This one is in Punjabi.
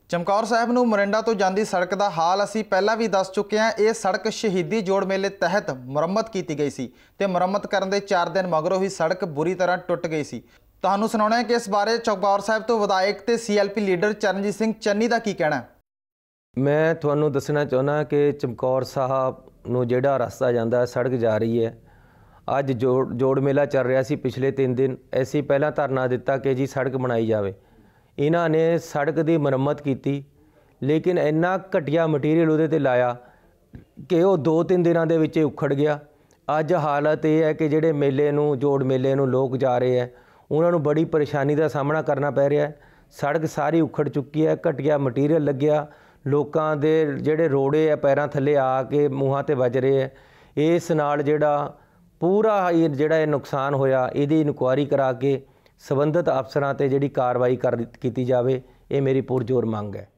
ਚਮਕੌਰ ਸਾਹਿਬ ਨੂੰ ਮੋਰਿੰਡਾ ਤੋਂ ਜਾਂਦੀ ਸੜਕ ਦਾ ਹਾਲ ਅਸੀਂ ਪਹਿਲਾਂ ਵੀ ਦੱਸ ਚੁੱਕੇ ਹਾਂ। ਇਹ ਸੜਕ ਸ਼ਹੀਦੀ ਜੋੜ ਮੇਲੇ ਤਹਿਤ ਮੁਰੰਮਤ ਕੀਤੀ ਗਈ ਸੀ ਤੇ ਮੁਰੰਮਤ ਕਰਨ ਦੇ 4 ਦਿਨ ਮਗਰੋਂ ਹੀ ਸੜਕ ਬੁਰੀ ਤਰ੍ਹਾਂ ਟੁੱਟ ਗਈ ਸੀ। ਤੁਹਾਨੂੰ ਸੁਣਾਉਣਾ ਹੈ ਕਿ ਇਸ ਬਾਰੇ ਚਮਕੌਰ ਸਾਹਿਬ ਤੋਂ ਵਿਧਾਇਕ ਤੇ ਸੀਐਲਪੀ ਲੀਡਰ ਚਰਨਜੀਤ ਸਿੰਘ ਚੰਨੀ ਦਾ ਕੀ ਕਹਿਣਾ ਹੈ। मैं ਤੁਹਾਨੂੰ ਦੱਸਣਾ ਚਾਹੁੰਦਾ कि ਚਮਕੌਰ ਸਾਹਿਬ ਨੂੰ ਜਿਹੜਾ ਰਸਤਾ ਜਾਂਦਾ ਸੜਕ ਜਾ ਰਹੀ ਹੈ। ਅੱਜ ਜੋੜ ਮੇਲਾ ਚੱਲ ਰਿਹਾ ਸੀ ਪਿਛਲੇ 3 ਦਿਨ। ਅਸੀਂ ਪਹਿਲਾਂ ਧਰਨਾ ਦਿੱਤਾ कि जी सड़क बनाई जाए। ਇਹਨਾਂ ਨੇ सड़क ਦੀ ਮੁਰੰਮਤ ਕੀਤੀ ਲੇਕਿਨ ਇੰਨਾ ਘਟੀਆ ਮਟੀਰੀਅਲ ਉਹਦੇ ਤੇ ਲਾਇਆ ਕਿ ਉਹ 2-3 ਦਿਨਾਂ ਦੇ ਵਿੱਚ ਉਖੜ ਗਿਆ। ਅੱਜ ਹਾਲਤ ਇਹ ਹੈ ਕਿ ਜਿਹੜੇ ਮੇਲੇ ਨੂੰ ਜੋੜ ਮੇਲੇ ਨੂੰ ਲੋਕ ਜਾ ਰਹੇ ਹੈ ਉਹਨਾਂ ਨੂੰ ਬੜੀ ਪਰੇਸ਼ਾਨੀ ਦਾ ਸਾਹਮਣਾ ਕਰਨਾ ਪੈ ਰਿਹਾ ਹੈ। ਸੜਕ ਸਾਰੀ ਉਖੜ ਚੁੱਕੀ ਹੈ, ਘਟੀਆ ਮਟੀਰੀਅਲ ਲੱਗਿਆ, ਲੋਕਾਂ ਦੇ ਜਿਹੜੇ ਰੋੜੇ ਆ ਪੈਰਾਂ ਥੱਲੇ ਆ ਕੇ ਮੂੰਹਾਂ ਤੇ ਵੱਜ ਰਹੇ ਹੈ। ਇਸ ਨਾਲ ਜਿਹੜਾ ਪੂਰਾ ਜਿਹੜਾ ਇਹ ਨੁਕਸਾਨ ਹੋਇਆ ਇਹਦੀ ਇਨਕੁਆਇਰੀ ਕਰਾ ਕੇ ਸੰਬੰਧਿਤ ਅਫਸਰਾਂ ਤੇ ਜਿਹੜੀ ਕਾਰਵਾਈ ਕੀਤੀ ਜਾਵੇ, ਇਹ ਮੇਰੀ ਪੁਰਜ਼ੋਰ ਮੰਗ ਹੈ।